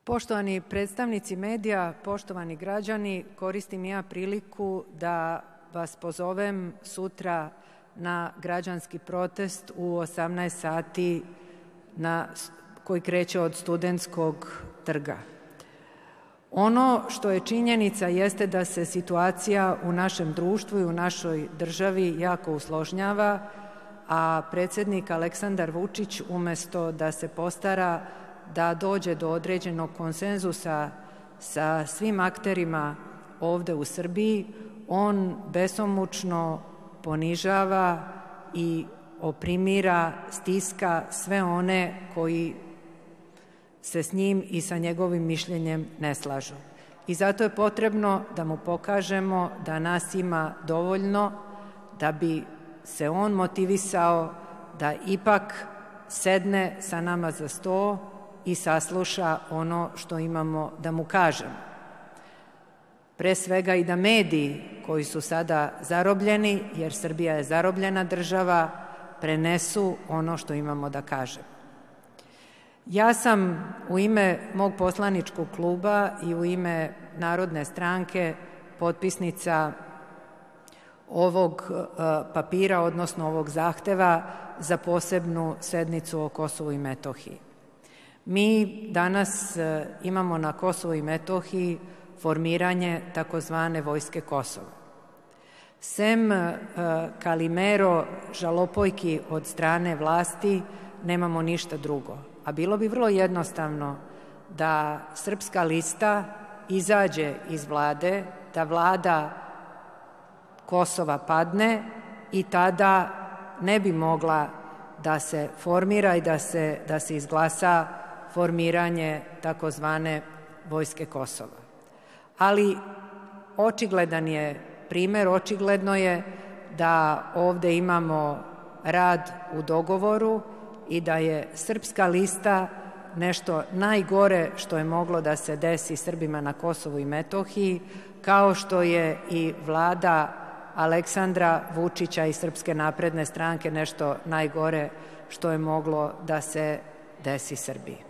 Poštovani predstavnici medija, poštovani građani, koristim ja priliku da vas pozovem sutra na građanski protest u 18 sati koji kreće od Studentskog trga. Ono što je činjenica jeste da se situacija u našem društvu i u našoj državi jako usložnjava, a predsednik Aleksandar Vučić umesto da se postara da dođe do određenog konsenzusa sa svim akterima ovde u Srbiji, on besomučno ponižava i oprimira, stiska sve one koji se s njim i sa njegovim mišljenjem ne slažu. I zato je potrebno da mu pokažemo da nas ima dovoljno da bi se on motivisao da ipak sedne sa nama za sto i sasluša ono što imamo da mu kažemo. Pre svega i da mediji koji su sada zarobljeni, jer Srbija je zarobljena država, prenesu ono što imamo da kažemo. Ja sam u ime mog poslaničkog kluba i u ime Narodne stranke potpisnica ovog papira, odnosno ovog zahteva za posebnu sednicu o Kosovu i Metohiji. Mi danas imamo na Kosovu i Metohiji formiranje takozvane Vojske Kosova. Sem Kalimero žalopojki od strane vlasti nemamo ništa drugo. A bilo bi vrlo jednostavno da Srpska lista izađe iz vlade, da vlada Kosova padne i tada ne bi mogla da se formira i da se izglasa formiranje takozvane Vojske Kosova. Ali očigledan je primer, očigledno je da ovde imamo rad u dogovoru i da je Srpska lista nešto najgore što je moglo da se desi Srbima na Kosovu i Metohiji, kao što je i vlada Aleksandra Vučića i Srpske napredne stranke nešto najgore što je moglo da se desi Srbiji.